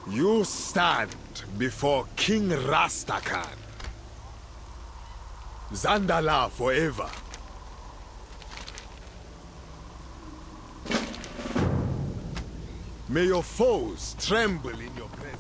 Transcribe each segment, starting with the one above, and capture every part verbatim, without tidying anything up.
You stand before King Rastakhan. Zandalar forever. May your foes tremble in your presence.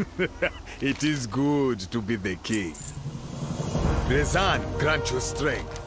It is good to be the king. Rezan grant you strength.